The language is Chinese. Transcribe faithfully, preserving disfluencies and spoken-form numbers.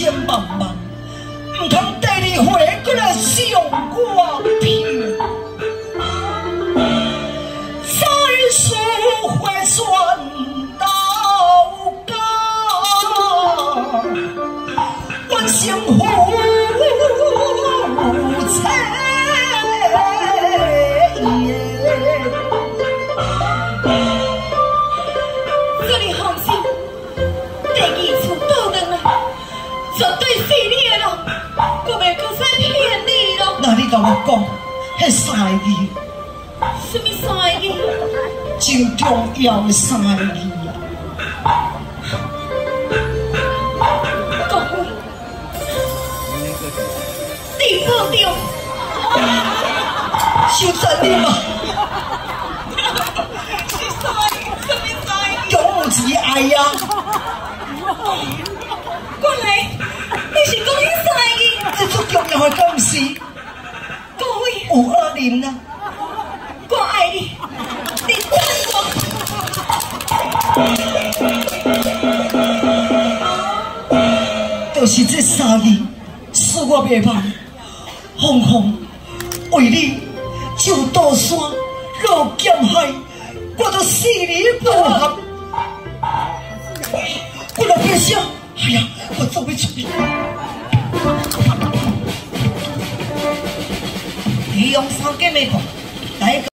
千万万，唔通第二回搁来伤我皮。再数回算到家，我幸福切。 绝对是你的咯，我袂搁再骗你咯。那你甲我讲，迄三个字，什么三个字？真重要的三个字啊！各位，你保重，收责任嘛。是三个，什么三个？永无之爱呀！原来。 你是讲迄三个，这最重要的敢毋是？各位有恶人啊！我爱你，你等我。就是这三个，使我袂茫。红红为你就渡山落剑海，我都死你不合。我来变相，哎呀，我做不出去。 利用三姐妹讲，来。